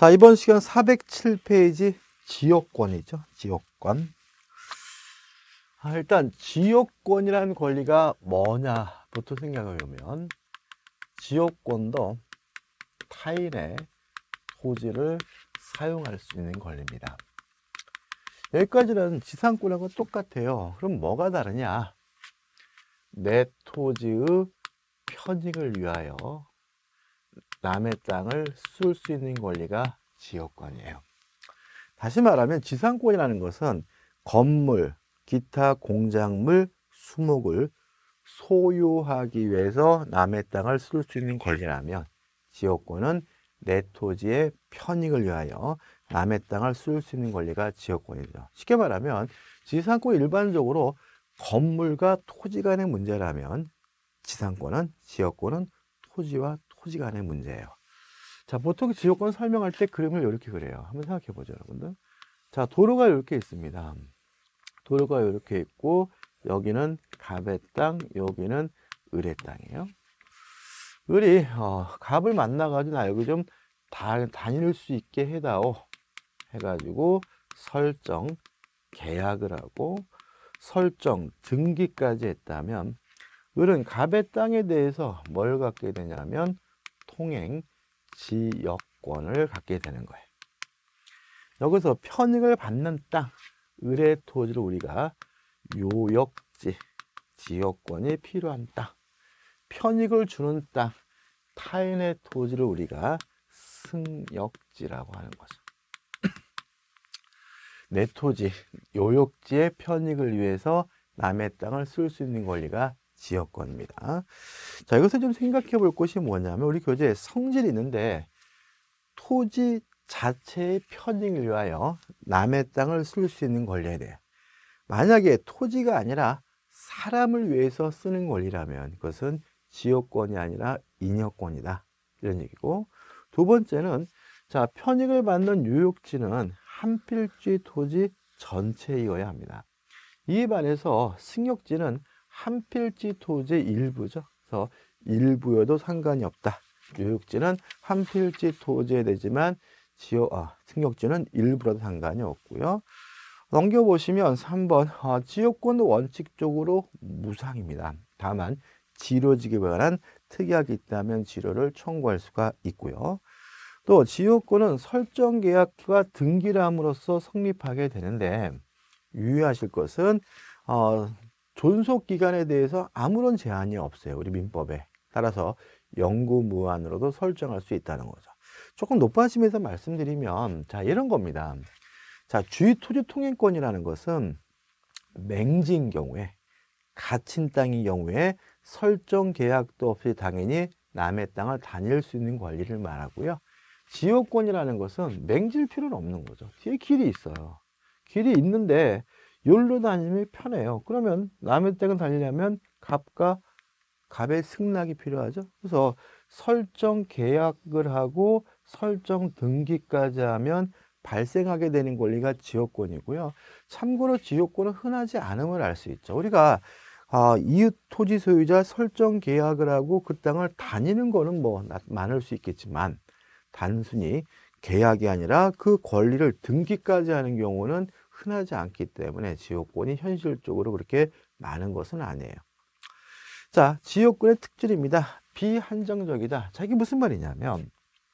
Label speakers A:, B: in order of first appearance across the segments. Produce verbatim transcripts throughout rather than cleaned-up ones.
A: 자, 이번 시간 사백칠 페이지 지역권이죠. 지역권. 아, 일단 지역권이라는 권리가 뭐냐부터 생각해 보면, 지역권도 타인의 토지를 사용할 수 있는 권리입니다. 여기까지는 지상권하고 똑같아요. 그럼 뭐가 다르냐? 내 토지의 편익을 위하여 남의 땅을 쓸 수 있는 권리가 지역권이에요. 다시 말하면 지상권이라는 것은 건물, 기타 공작물, 수목을 소유하기 위해서 남의 땅을 쓸 수 있는 권리라면, 지역권은 내 토지의 편익을 위하여 남의 땅을 쓸 수 있는 권리가 지역권이죠. 쉽게 말하면 지상권이 일반적으로 건물과 토지 간의 문제라면, 지상권은, 지역권은 토지와 토지 간의 문제예요. 자, 보통 지역권 설명할 때 그림을 이렇게 그려요. 한번 생각해 보죠, 여러분들. 자, 도로가 이렇게 있습니다. 도로가 이렇게 있고, 여기는 갑의 땅, 여기는 을의 땅이에요. 을이 어, 갑을 만나가지고 나 여기 좀 다, 다닐 수 있게 해다오 해가지고 설정 계약을 하고 설정 등기까지 했다면, 을은 갑의 땅에 대해서 뭘 갖게 되냐면 통행 지역권을 갖게 되는 거예요. 여기서 편익을 받는 땅, 을의 토지를 우리가 요역지, 지역권이 필요한 땅, 편익을 주는 땅, 타인의 토지를 우리가 승역지라고 하는 거죠. 내 토지, 요역지의 편익을 위해서 남의 땅을 쓸 수 있는 권리가 지역권입니다. 자, 이것을 좀 생각해 볼 것이 뭐냐면, 우리 교재에 성질이 있는데 토지 자체의 편익을 위하여 남의 땅을 쓸 수 있는 권리에 대해, 만약에 토지가 아니라 사람을 위해서 쓰는 권리라면 그것은 지역권이 아니라 인역권이다, 이런 얘기고, 두 번째는 자, 편익을 받는 요역지는 한 필지 토지 전체이어야 합니다. 이에 반해서 승역지는 한 필지 토지의 일부죠. 그래서 일부여도 상관이 없다. 요역지는 한 필지 토지에 되지만 지역, 아, 승역지는 일부라도 상관이 없고요. 넘겨보시면 삼 번, 아, 지역권도 원칙적으로 무상입니다. 다만 지료지기에 관한 특약이 있다면 지료를 청구할 수가 있고요. 또 지역권은 설정 계약과 등기를 함으로써 성립하게 되는데, 유의하실 것은 어, 존속 기간에 대해서 아무런 제한이 없어요. 우리 민법에 따라서 영구 무한으로도 설정할 수 있다는 거죠. 조금 높아지면서 말씀드리면, 자, 이런 겁니다. 자, 주의 토지 통행권이라는 것은 맹지인 경우에, 갇힌 땅인 경우에 설정 계약도 없이 당연히 남의 땅을 다닐 수 있는 권리를 말하고요. 지역권이라는 것은 맹질 필요는 없는 거죠. 뒤에 길이 있어요. 길이 있는데 여기로 다니면 편해요. 그러면 남의 땅을 다니려면 갑과 갑의 승낙이 필요하죠. 그래서 설정 계약을 하고 설정 등기까지 하면 발생하게 되는 권리가 지역권이고요. 참고로 지역권은 흔하지 않음을 알 수 있죠. 우리가 아, 이웃 토지 소유자 설정 계약을 하고 그 땅을 다니는 거는 뭐 많을 수 있겠지만, 단순히 계약이 아니라 그 권리를 등기까지 하는 경우는 흔하지 않기 때문에 지역권이 현실적으로 그렇게 많은 것은 아니에요. 자, 지역권의 특질입니다. 비한정적이다. 자, 이게 무슨 말이냐면,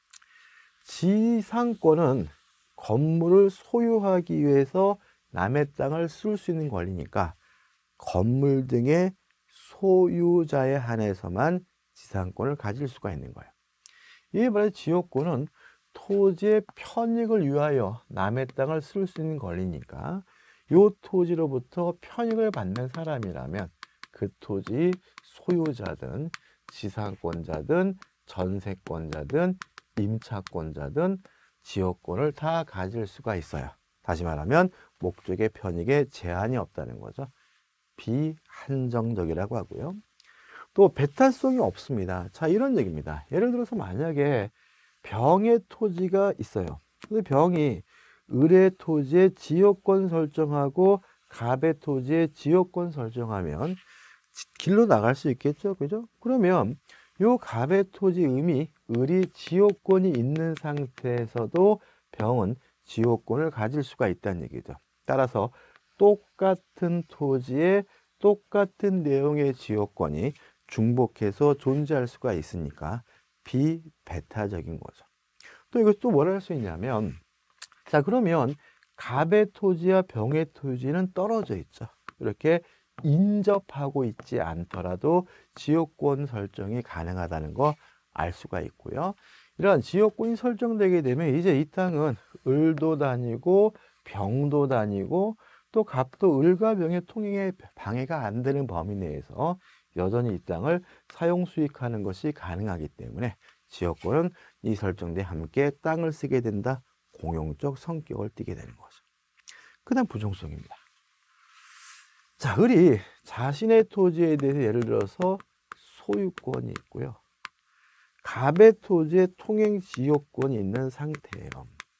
A: 지상권은 건물을 소유하기 위해서 남의 땅을 쓸 수 있는 권리니까 건물 등의 소유자에 한해서만 지상권을 가질 수가 있는 거예요. 이에 반해 지역권은 토지의 편익을 위하여 남의 땅을 쓸 수 있는 권리니까 이 토지로부터 편익을 받는 사람이라면 그 토지 소유자든 지상권자든 전세권자든 임차권자든 지역권을 다 가질 수가 있어요. 다시 말하면 목적의 편익에 제한이 없다는 거죠. 비한정적이라고 하고요. 또 배타성이 없습니다. 자, 이런 얘기입니다. 예를 들어서 만약에 병의 토지가 있어요. 근데 병이 을의 토지에 지역권 설정하고 갑의 토지에 지역권 설정하면 길로 나갈 수 있겠죠. 그죠? 그러면 요 갑의 토지 음이 을이 지역권이 있는 상태에서도 병은 지역권을 가질 수가 있다는 얘기죠. 따라서 똑같은 토지에 똑같은 내용의 지역권이 중복해서 존재할 수가 있으니까 비배타적인 거죠. 또 이것도 또 뭘 할 수 있냐면, 자 그러면 갑의 토지와 병의 토지는 떨어져 있죠. 이렇게 인접하고 있지 않더라도 지역권 설정이 가능하다는 거 알 수가 있고요. 이러한 지역권이 설정되게 되면 이제 이 땅은 을도 다니고 병도 다니고 또 갑도 을과 병의 통행에 방해가 안 되는 범위 내에서 여전히 이 땅을 사용 수익하는 것이 가능하기 때문에 지역권은 이 설정대 함께 땅을 쓰게 된다. 공용적 성격을 띠게 되는 거죠. 그 다음 부정성입니다. 자, 을이 자신의 토지에 대해서 예를 들어서 소유권이 있고요. 갑의 토지에 통행 지역권이 있는 상태예요.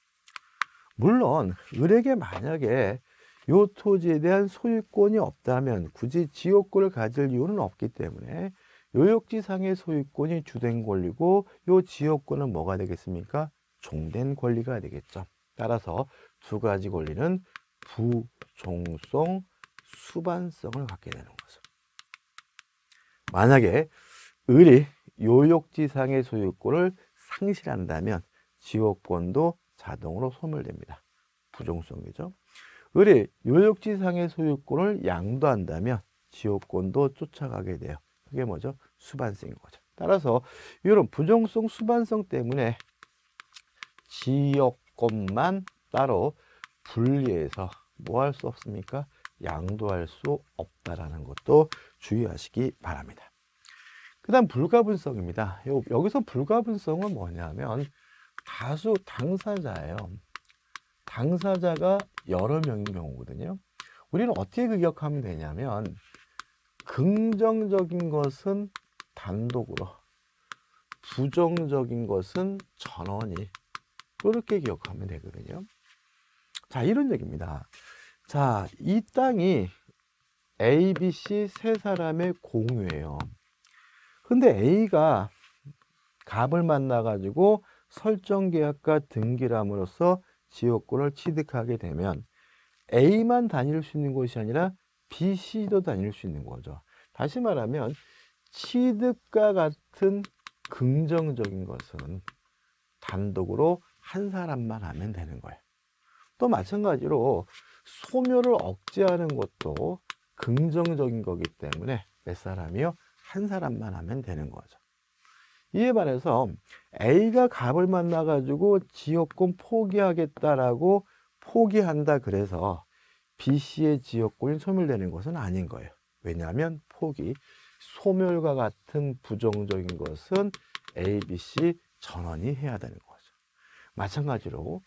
A: 물론 을에게 만약에 이 토지에 대한 소유권이 없다면 굳이 지역권을 가질 이유는 없기 때문에 요역지상의 소유권이 주된 권리고 이 지역권은 뭐가 되겠습니까? 종된 권리가 되겠죠. 따라서 두 가지 권리는 부종성, 수반성을 갖게 되는 거죠. 만약에 을이 요역지상의 소유권을 상실한다면 지역권도 자동으로 소멸됩니다. 부종성이죠. 을이 요역지상의 소유권을 양도한다면 지역권도 쫓아가게 돼요. 그게 뭐죠? 수반성인 거죠. 따라서 이런 부종성, 수반성 때문에 지역권만 따로 분리해서 뭐 할 수 없습니까? 양도할 수 없다라는 것도 주의하시기 바랍니다. 그 다음 불가분성입니다. 여기서 불가분성은 뭐냐면 다수 당사자예요. 당사자가 여러 명인 경우거든요. 우리는 어떻게 기억하면 되냐면 긍정적인 것은 단독으로, 부정적인 것은 전원이, 이렇게 기억하면 되거든요. 자, 이런 얘기입니다. 자, 이 땅이 A, B, C 세 사람의 공유예요. 근데 A가 갑을 만나가지고 설정계약과 등기함으로써 지역권을 취득하게 되면 A만 다닐 수 있는 곳이 아니라 B, C도 다닐 수 있는 거죠. 다시 말하면 취득과 같은 긍정적인 것은 단독으로 한 사람만 하면 되는 거예요. 또 마찬가지로 소멸을 억제하는 것도 긍정적인 거기 때문에 몇 사람이요? 한 사람만 하면 되는 거죠. 이에 반해서 A가 갑을 만나가지고 지역권 포기하겠다라고 포기한다 그래서 B, C의 지역권이 소멸되는 것은 아닌 거예요. 왜냐하면 포기, 소멸과 같은 부정적인 것은 A, B, C 전원이 해야 되는 거죠. 마찬가지로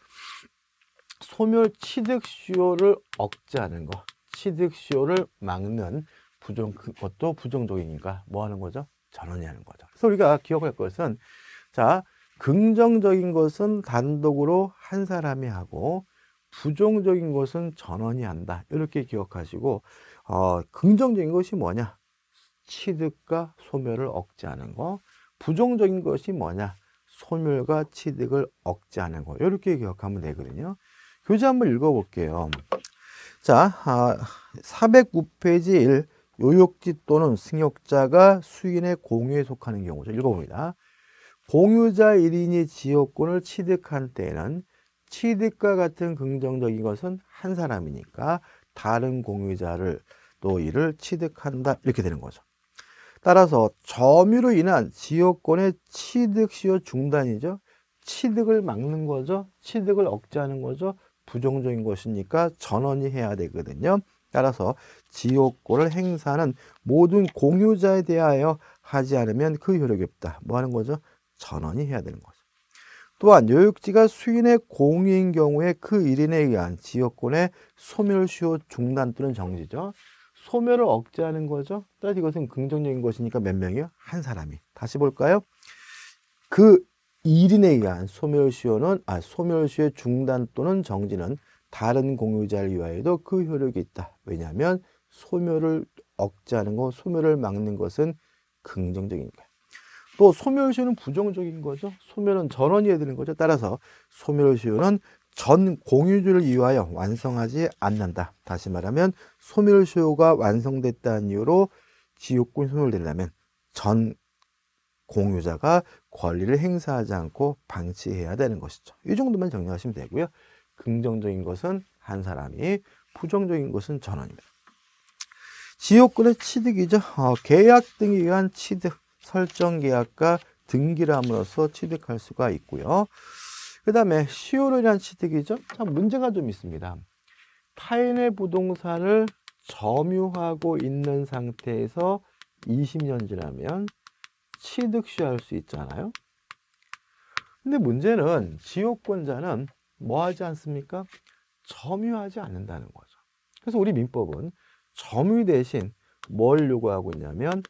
A: 소멸 취득 수요를 억제하는 것, 취득 수요를 막는 부정, 그것도 부정적이니까 뭐 하는 거죠? 전원이 하는 거죠. 그래서 우리가 기억할 것은, 자, 긍정적인 것은 단독으로 한 사람이 하고 부정적인 것은 전원이 한다. 이렇게 기억하시고, 어, 긍정적인 것이 뭐냐? 취득과 소멸을 억제하는 거. 부정적인 것이 뭐냐? 소멸과 취득을 억제하는 거. 이렇게 기억하면 되거든요. 교재 한번 읽어볼게요. 자, 아, 사백구 페이지 일. 요역지 또는 승역자가 수인의 공유에 속하는 경우죠. 읽어봅니다. 공유자 일 인이 지역권을 취득한 때에는 취득과 같은 긍정적인 것은 한 사람이니까 다른 공유자를 또 이를 취득한다. 이렇게 되는 거죠. 따라서 점유로 인한 지역권의 취득 시효 중단이죠. 취득을 막는 거죠. 취득을 억제하는 거죠. 부정적인 것이니까 전원이 해야 되거든요. 따라서 지역권을 행사하는 모든 공유자에 대하여 하지 않으면 그 효력이 없다. 뭐 하는 거죠? 전원이 해야 되는 거죠. 또한 요역지가 수인의 공유인 경우에 그 일 인에 의한 지역권의 소멸시효 중단 또는 정지죠. 소멸을 억제하는 거죠. 따라서 이것은 긍정적인 것이니까 몇 명이요? 한 사람이. 다시 볼까요? 그 일 인에 의한 소멸시효는, 아, 소멸시효의 중단 또는 정지는 다른 공유자를 위하여도 그 효력이 있다. 왜냐하면 소멸을 억제하는 것, 소멸을 막는 것은 긍정적이니까. 또 소멸시효는 부정적인 거죠. 소멸은 전원이어야 되는 거죠. 따라서 소멸시효는 전 공유주를 이유하여 완성하지 않는다. 다시 말하면 소멸시효가 완성됐다는 이유로 지유권이 소멸되려면 전 공유자가 권리를 행사하지 않고 방치해야 되는 것이죠. 이 정도만 정리하시면 되고요. 긍정적인 것은 한 사람이, 부정적인 것은 전원입니다. 지유권의 취득이죠. 어, 계약 등에 의한 취득, 설정 계약과 등기함으로써 취득할 수가 있고요. 그 다음에 시효로 인한 취득이죠. 참 문제가 좀 있습니다. 타인의 부동산을 점유하고 있는 상태에서 이십 년 지나면 취득시효할 수 있잖아요. 근데 문제는 지유권자는 뭐 하지 않습니까? 점유하지 않는다는 거죠. 그래서 우리 민법은 점유 대신 뭘 요구하고 있냐면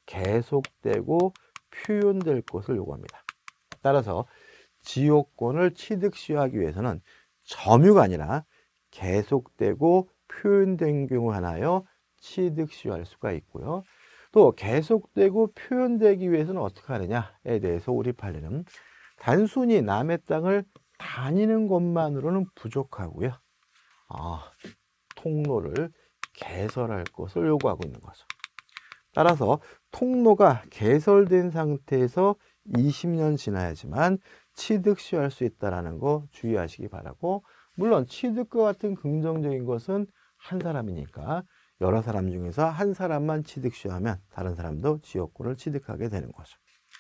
A: 계속되고 표현될 것을 요구합니다. 따라서 지유권을 취득시효하기 위해서는 점유가 아니라 계속되고 표현된 경우 하나여 취득시효할 수가 있고요. 또 계속되고 표현되기 위해서는 어떻게 하느냐에 대해서 우리 판례는 단순히 남의 땅을 다니는 것만으로는 부족하고요. 아, 통로를 개설할 것을 요구하고 있는 거죠. 따라서 통로가 개설된 상태에서 이십 년 지나야지만 취득시효할 수 있다는 거 주의하시기 바라고, 물론 취득과 같은 긍정적인 것은 한 사람이니까 여러 사람 중에서 한 사람만 취득시효하면 다른 사람도 지역권을 취득하게 되는 거죠.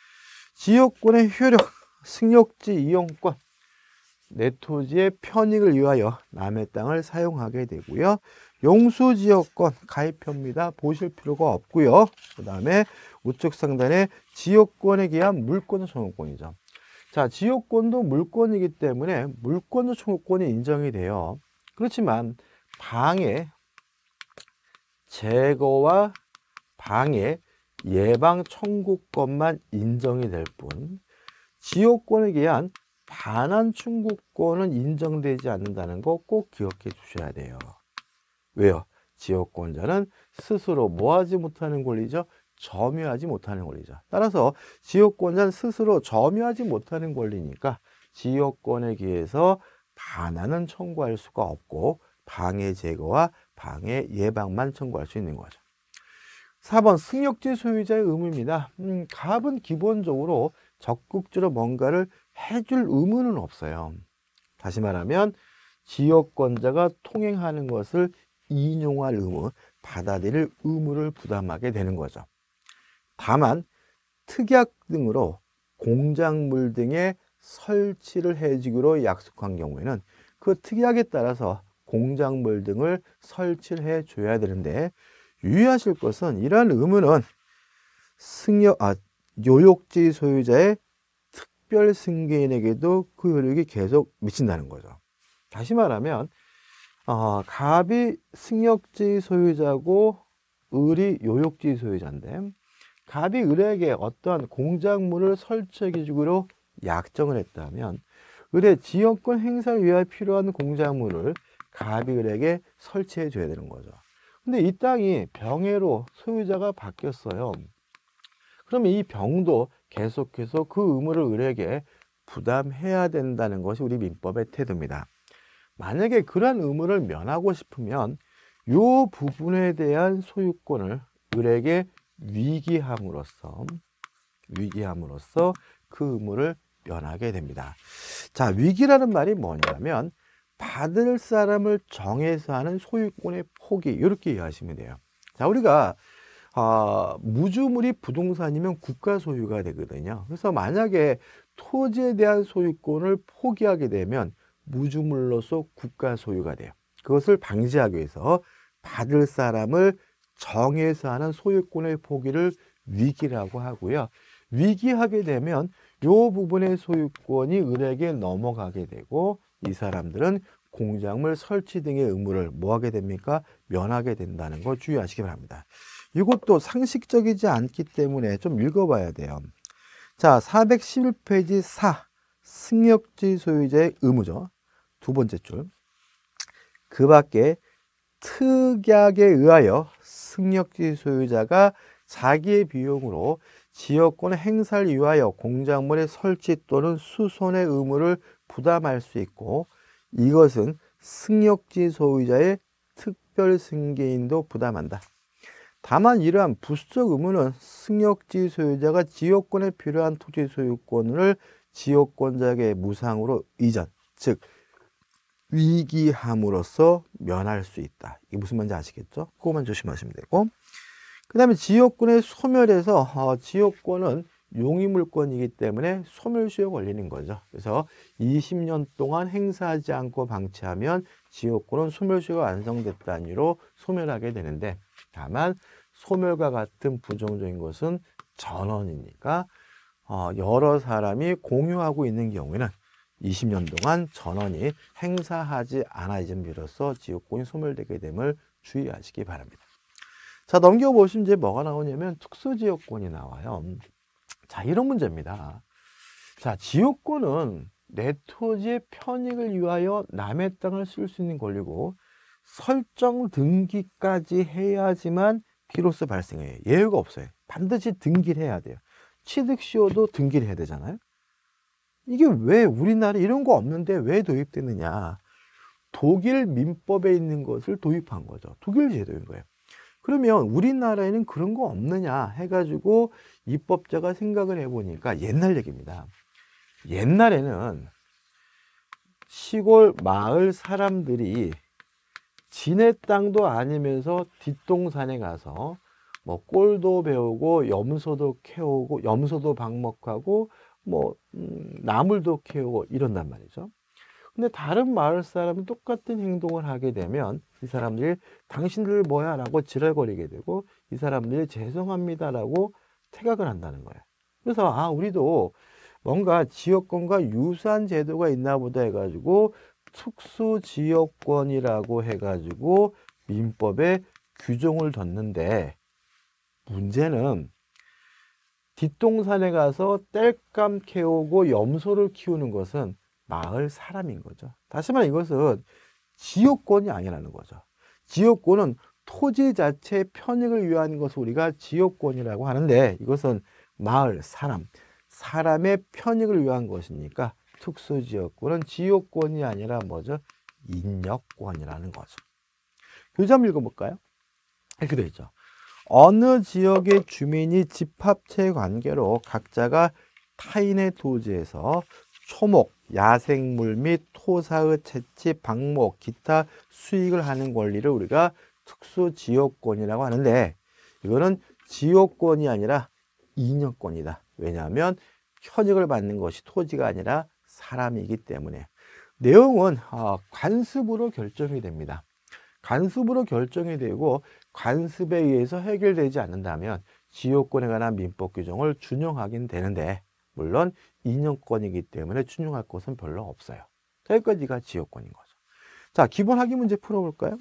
A: 지역권의 효력, 승용지 이용권, 내 토지의 편익을 위하여 남의 땅을 사용하게 되고요. 용수지역권 가입표입니다. 보실 필요가 없고요. 그 다음에 우측 상단에 지역권에 기한 물권자 청구권이죠. 자, 지역권도 물권이기 때문에 물권자 청구권이 인정이 돼요. 그렇지만 방해, 제거와 방해, 예방 청구권만 인정이 될 뿐, 지역권에 기한 반환 청구권은 인정되지 않는다는 거 꼭 기억해 주셔야 돼요. 왜요? 지역권자는 스스로 뭐 하지 못하는 권리죠? 점유하지 못하는 권리죠. 따라서 지역권자는 스스로 점유하지 못하는 권리니까 지역권에 기해서 반환은 청구할 수가 없고 방해 제거와 방해 예방만 청구할 수 있는 거죠. 사 번 승역지 소유자의 의무입니다. 음, 갑은 기본적으로 적극적으로 뭔가를 해줄 의무는 없어요. 다시 말하면 지역권자가 통행하는 것을 인용할 의무, 받아들일 의무를 부담하게 되는 거죠. 다만 특약 등으로 공작물 등의 설치를 해주기로 약속한 경우에는 그 특약에 따라서 공작물 등을 설치를 해줘야 되는데, 유의하실 것은 이러한 의무는 승역, 아, 요역지 소유자의 특별 승계인에게도 그 효력이 계속 미친다는 거죠. 다시 말하면 어, 갑이 승역지 소유자고 을이 요역지 소유자인데, 갑이 을에게 어떠한 공작물을 설치해 주기로 약정을 했다면 을의 지역권 행사를 위하여 필요한 공작물을 갑이 을에게 설치해 줘야 되는 거죠. 근데 이 땅이 병해로 소유자가 바뀌었어요. 그러면 이 병도 계속해서 그 의무를 을에게 부담해야 된다는 것이 우리 민법의 태도입니다. 만약에 그러한 의무를 면하고 싶으면 이 부분에 대한 소유권을 을에게 위기함으로써 위기함으로써 그 의무를 면하게 됩니다. 자, 위기라는 말이 뭐냐면 받을 사람을 정해서 하는 소유권의 포기, 이렇게 이해하시면 돼요. 자, 우리가 어, 무주물이 부동산이면 국가 소유가 되거든요. 그래서 만약에 토지에 대한 소유권을 포기하게 되면 무주물로서 국가 소유가 돼요. 그것을 방지하기 위해서 받을 사람을 정해서 하는 소유권의 포기를 위기라고 하고요. 위기하게 되면 이 부분의 소유권이 을에게 넘어가게 되고 이 사람들은 공작물 설치 등의 의무를 뭐 하게 됩니까? 면하게 된다는 거 주의하시기 바랍니다. 이것도 상식적이지 않기 때문에 좀 읽어봐야 돼요. 자, 사백십일 페이지 사, 승역지 소유자의 의무죠. 두 번째 줄. 그 밖에 특약에 의하여 승역지 소유자가 자기의 비용으로 지역권의 행사를 위하여 공작물의 설치 또는 수손의 의무를 부담할 수 있고, 이것은 승역지 소유자의 특별 승계인도 부담한다. 다만 이러한 부수적 의무는 승역지 소유자가 지역권에 필요한 토지 소유권을 지역권자에게 무상으로 이전, 즉 위기함으로써 면할 수 있다. 이게 무슨 말인지 아시겠죠? 그거만 조심하시면 되고, 그 다음에 지역권의 소멸에서 어, 지역권은 용의물권이기 때문에 소멸시효 걸리는 거죠. 그래서 이십 년 동안 행사하지 않고 방치하면 지역권은 소멸시효가 완성됐다는 이유로 소멸하게 되는데, 다만 소멸과 같은 부정적인 것은 전원이니까 어, 여러 사람이 공유하고 있는 경우에는 이십 년 동안 전원이 행사하지 않아짐으로써 지역권이 소멸되게 됨을 주의하시기 바랍니다. 자, 넘겨보시면 이제 뭐가 나오냐면 특수지역권이 나와요. 자, 이런 문제입니다. 자, 지역권은 내 토지의 편익을 위하여 남의 땅을 쓸 수 있는 권리고, 설정 등기까지 해야지만 비로소 발생해요. 예외가 없어요. 반드시 등기를 해야 돼요. 취득시효도 등기를 해야 되잖아요. 이게 왜 우리나라에 이런 거 없는데 왜 도입됐느냐? 독일 민법에 있는 것을 도입한 거죠. 독일 제도인 거예요. 그러면 우리나라에는 그런 거 없느냐 해가지고 입법자가 생각을 해보니까 옛날 얘기입니다. 옛날에는 시골 마을 사람들이 지네 땅도 아니면서 뒷동산에 가서 뭐 꼴도 배우고 염소도 캐오고 염소도 방목하고 뭐 음, 나물도 캐오고 이런단 말이죠. 근데 다른 마을 사람은 똑같은 행동을 하게 되면 이 사람들이 당신들 뭐야 라고 지랄거리게 되고, 이 사람들이 죄송합니다라고 퇴각을 한다는 거예요. 그래서 아 우리도 뭔가 지역권과 유사한 제도가 있나 보다 해가지고 특수지역권이라고 해가지고 민법에 규정을 뒀는데, 문제는 뒷동산에 가서 땔감 캐오고 염소를 키우는 것은 마을 사람인 거죠. 다시 말해 이것은 지역권이 아니라는 거죠. 지역권은 토지 자체의 편익을 위한 것을 우리가 지역권이라고 하는데, 이것은 마을 사람, 사람의 편익을 위한 것이니까 특수지역권은 지역권이 아니라 뭐죠? 인역권이라는 거죠. 교재 한번 읽어볼까요? 이렇게 되어 있죠. 어느 지역의 주민이 집합체 관계로 각자가 타인의 토지에서 초목, 야생물 및 토사의 채취, 방목, 기타 수익을 하는 권리를 우리가 특수지역권이라고 하는데, 이거는 지역권이 아니라 인역권이다. 왜냐하면 편익을 받는 것이 토지가 아니라 사람이기 때문에. 내용은 관습으로 결정이 됩니다. 관습으로 결정이 되고 관습에 의해서 해결되지 않는다면 지역권에 관한 민법 규정을 준용하긴 되는데, 물론 인역권이기 때문에 준용할 것은 별로 없어요. 자, 여기까지가 지역권인 거죠. 자, 기본 학위 문제 풀어볼까요?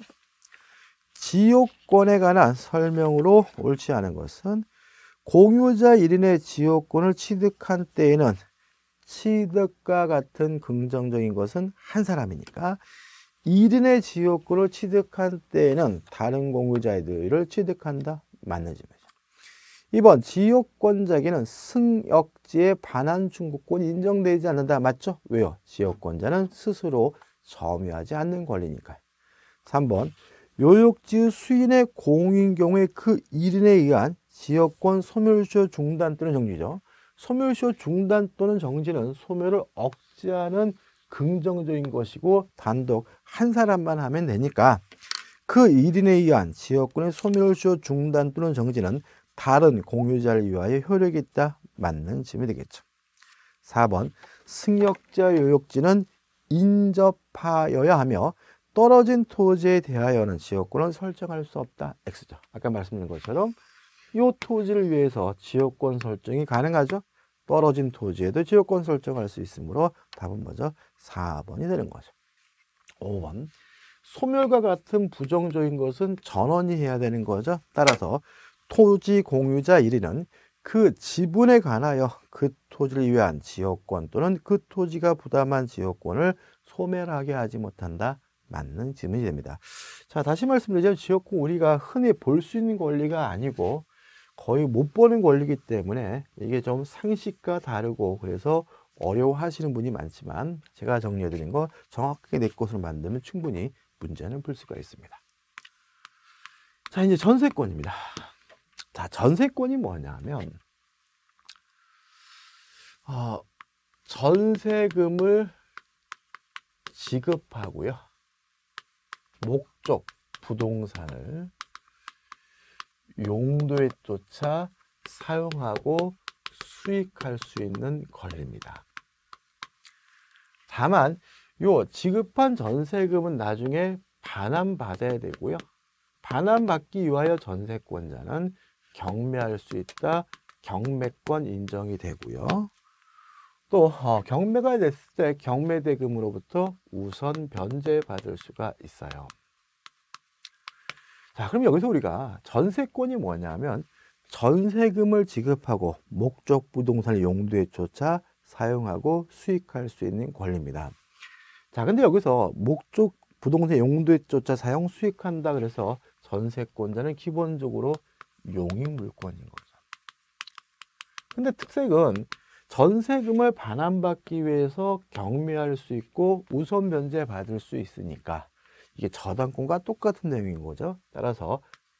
A: 지역권에 관한 설명으로 옳지 않은 것은, 공유자 일 인의 지역권을 취득한 때에는 취득과 같은 긍정적인 것은 한 사람이니까 일 인의 지역권을 취득한 때에는 다른 공유자들을 취득한다. 맞는 질문이죠. 이 번 지역권자에게는 승역지의 반환 충구권이 인정되지 않는다. 맞죠? 왜요? 지역권자는 스스로 점유하지 않는 권리니까요. 삼 번 묘역지의 수인의 공유인 경우에 그 일 인에 의한 지역권 소멸시효 중단 또는 정지죠. 소멸시효 중단 또는 정지는 소멸을 억제하는 긍정적인 것이고 단독 한 사람만 하면 되니까 그 일 인에 의한 지역권의 소멸시효 중단 또는 정지는 다른 공유자를 위하여 효력이 있다. 맞는 질문이 되겠죠. 사 번 승역자 요역지는 인접하여야 하며 떨어진 토지에 대하여는 지역권을 설정할 수 없다. X죠. 아까 말씀드린 것처럼 이 토지를 위해서 지역권 설정이 가능하죠. 떨어진 토지에도 지역권 설정할 수 있으므로 답은 뭐죠? 사 번이 되는 거죠. 오 번 소멸과 같은 부정적인 것은 전원이 해야 되는 거죠. 따라서 토지 공유자 일 인은 그 지분에 관하여 그 토지를 위한 지역권 또는 그 토지가 부담한 지역권을 소멸하게 하지 못한다. 맞는 질문이 됩니다. 자, 다시 말씀드리자면 지역권 우리가 흔히 볼 수 있는 권리가 아니고 거의 못 보는 권리이기 때문에 이게 좀 상식과 다르고 그래서 어려워하시는 분이 많지만 제가 정리해드린 거 정확하게 내 것으로 만들면 충분히 문제는 풀 수가 있습니다. 자, 이제 전세권입니다. 자, 전세권이 뭐냐면 어, 전세금을 지급하고요. 목적 부동산을 용도에 쫓아 사용하고 수익할 수 있는 권리입니다. 다만 요 지급한 전세금은 나중에 반환받아야 되고요. 반환받기 위하여 전세권자는 경매할 수 있다. 경매권 인정이 되고요. 또 어, 경매가 됐을 때 경매대금으로부터 우선 변제받을 수가 있어요. 자, 그럼 여기서 우리가 전세권이 뭐냐면 전세금을 지급하고 목적 부동산을 용도에 쫓아 사용하고 수익할 수 있는 권리입니다. 자, 근데 여기서 목적 부동산 용도에 쫓아 사용 수익한다 그래서 전세권자는 기본적으로 용익물권인 거죠. 근데 특색은 전세금을 반환받기 위해서 경매할 수 있고 우선 변제 받을 수 있으니까 이게 저당권과 똑같은 내용인 거죠. 따라서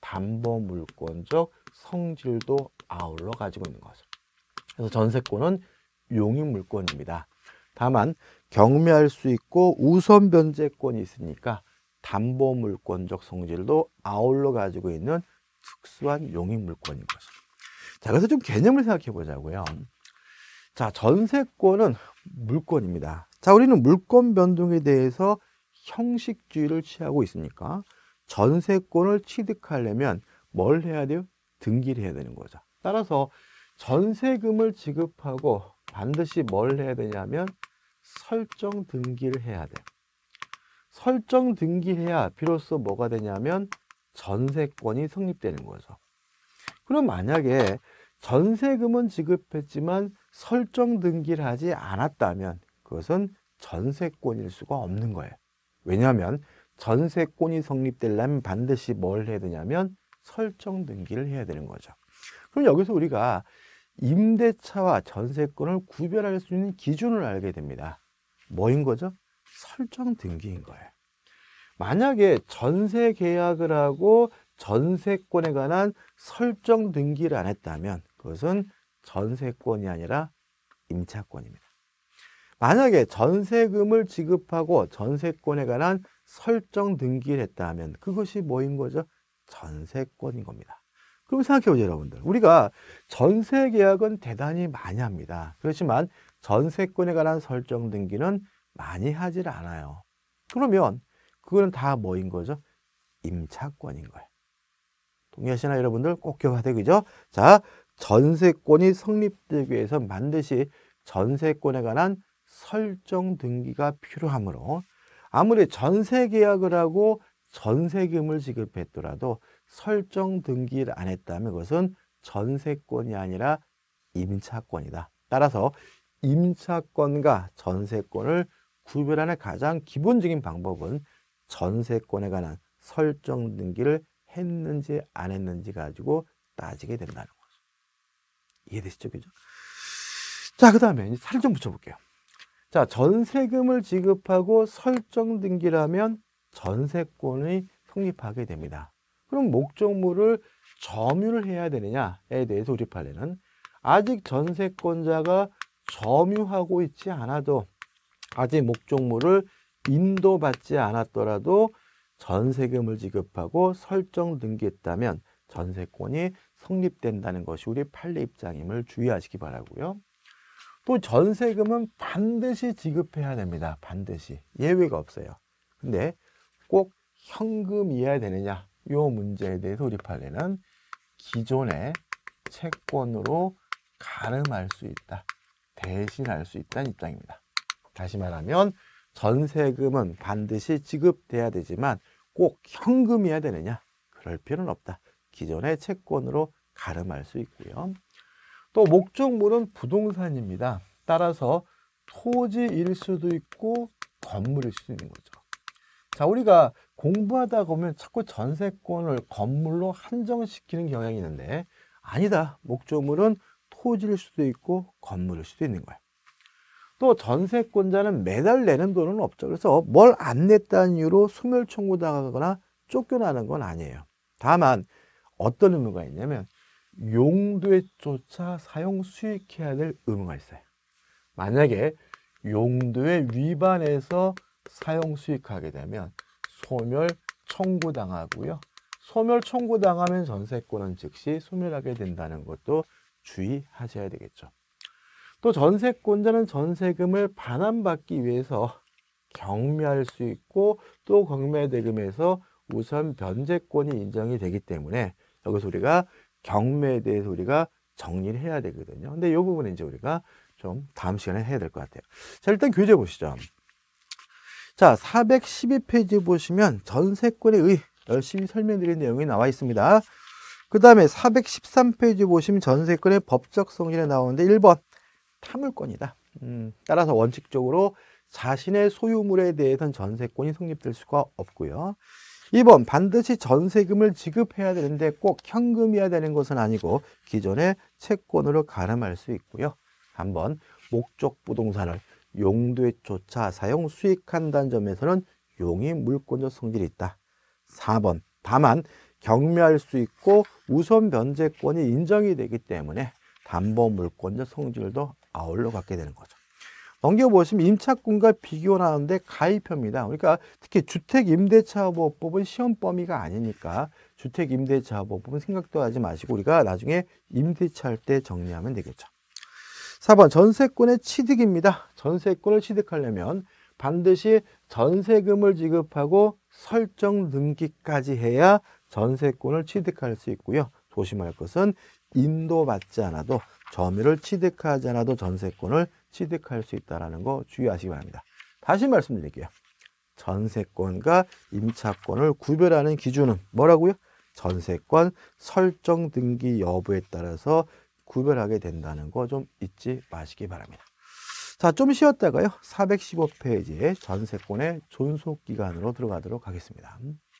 A: 담보물권적 성질도 아울러 가지고 있는 거죠. 그래서 전세권은 용익물권입니다. 다만 경매할 수 있고 우선 변제권이 있으니까 담보물권적 성질도 아울러 가지고 있는 특수한 용익물권인 거죠. 자, 그래서 좀 개념을 생각해 보자고요. 자, 전세권은 물권입니다. 자, 우리는 물권 변동에 대해서 형식주의를 취하고 있으니까 전세권을 취득하려면 뭘 해야 돼요? 등기를 해야 되는 거죠. 따라서 전세금을 지급하고 반드시 뭘 해야 되냐면 설정 등기를 해야 돼요. 설정 등기해야 비로소 뭐가 되냐면 전세권이 성립되는 거죠. 그럼 만약에 전세금은 지급했지만 설정 등기를 하지 않았다면 그것은 전세권일 수가 없는 거예요. 왜냐하면 전세권이 성립되려면 반드시 뭘 해야 되냐면 설정 등기를 해야 되는 거죠. 그럼 여기서 우리가 임대차와 전세권을 구별할 수 있는 기준을 알게 됩니다. 뭐인 거죠? 설정 등기인 거예요. 만약에 전세 계약을 하고 전세권에 관한 설정 등기를 안 했다면 그것은 전세권이 아니라 임차권입니다. 만약에 전세금을 지급하고 전세권에 관한 설정 등기를 했다 하면 그것이 뭐인 거죠? 전세권인 겁니다. 그럼 생각해 보죠, 여러분들. 우리가 전세 계약은 대단히 많이 합니다. 그렇지만 전세권에 관한 설정 등기는 많이 하질 않아요. 그러면 그거는 다 뭐인 거죠? 임차권인 거예요. 동의하시나요, 여러분들? 꼭 기억하세요, 그죠? 자, 전세권이 성립되기 위해서 반드시 전세권에 관한 설정 등기가 필요하므로 아무리 전세 계약을 하고 전세금을 지급했더라도 설정 등기를 안 했다면 그것은 전세권이 아니라 임차권이다. 따라서 임차권과 전세권을 구별하는 가장 기본적인 방법은 전세권에 관한 설정 등기를 했는지 안 했는지 가지고 따지게 된다는 거죠. 이해되시죠? 그죠? 자, 그 다음에 살을 좀 붙여볼게요. 자, 전세금을 지급하고 설정 등기를 하면 전세권이 성립하게 됩니다. 그럼 목적물을 점유를 해야 되느냐에 대해서 우리 판례는 아직 전세권자가 점유하고 있지 않아도 아직 목적물을 인도받지 않았더라도 전세금을 지급하고 설정 등기했다면 전세권이 성립된다는 것이 우리 판례 입장임을 주의하시기 바라고요. 또 전세금은 반드시 지급해야 됩니다. 반드시. 예외가 없어요. 근데 꼭 현금이어야 되느냐? 이 문제에 대해서 우리 판례는 기존의 채권으로 가름할 수 있다. 대신할 수 있다는 입장입니다. 다시 말하면 전세금은 반드시 지급돼야 되지만 꼭 현금이어야 되느냐? 그럴 필요는 없다. 기존의 채권으로 가름할 수 있고요. 또 목적물은 부동산입니다. 따라서 토지일 수도 있고 건물일 수도 있는 거죠. 자, 우리가 공부하다 보면 자꾸 전세권을 건물로 한정시키는 경향이 있는데 아니다. 목적물은 토지일 수도 있고 건물일 수도 있는 거예요. 또 전세권자는 매달 내는 돈은 없죠. 그래서 뭘 안 냈다는 이유로 소멸 청구당하거나 쫓겨나는 건 아니에요. 다만 어떤 의무가 있냐면 용도에 쫓아 사용 수익해야 될 의무가 있어요. 만약에 용도에 위반해서 사용 수익하게 되면 소멸 청구당하고요. 소멸 청구당하면 전세권은 즉시 소멸하게 된다는 것도 주의하셔야 되겠죠. 또 전세권자는 전세금을 반환받기 위해서 경매할 수 있고 또 경매대금에서 우선 변제권이 인정이 되기 때문에 여기서 우리가 경매에 대해서 우리가 정리를 해야 되거든요. 근데 이 부분은 이제 우리가 좀 다음 시간에 해야 될 것 같아요. 자, 일단 교재 보시죠. 자, 사백십이 페이지 보시면 전세권에 의 열심히 설명드린 내용이 나와 있습니다. 그 다음에 사백십삼 페이지 보시면 전세권의 법적 성질에 나오는데 일 번 타물권이다. 음, 따라서 원칙적으로 자신의 소유물에 대해서는 전세권이 성립될 수가 없고요. 이 번 반드시 전세금을 지급해야 되는데 꼭 현금이어야 되는 것은 아니고 기존의 채권으로 가름할 수 있고요. 삼 번 목적 부동산을 용도에 쫓아 사용 수익한다는 점에서는 용이 물권적 성질이 있다. 사 번 다만 경매할 수 있고 우선 변제권이 인정이 되기 때문에 담보 물권적 성질도 아울러 갖게 되는 거죠. 넘겨보시면 임차권과 비교 나오는데 가입형입니다. 그러니까 특히 주택임대차보호법은 시험 범위가 아니니까 주택임대차보호법은 생각도 하지 마시고 우리가 나중에 임대차 할 때 정리하면 되겠죠. 사 번 전세권의 취득입니다. 전세권을 취득하려면 반드시 전세금을 지급하고 설정 등기까지 해야 전세권을 취득할 수 있고요. 조심할 것은 인도받지 않아도 점유를 취득하지 않아도 전세권을 취득할 수 있다는 거 주의하시기 바랍니다. 다시 말씀드릴게요. 전세권과 임차권을 구별하는 기준은 뭐라고요? 전세권 설정 등기 여부에 따라서 구별하게 된다는 거 좀 잊지 마시기 바랍니다. 자, 좀 쉬었다가요. 사백십오 페이지에 전세권의 존속기간으로 들어가도록 하겠습니다.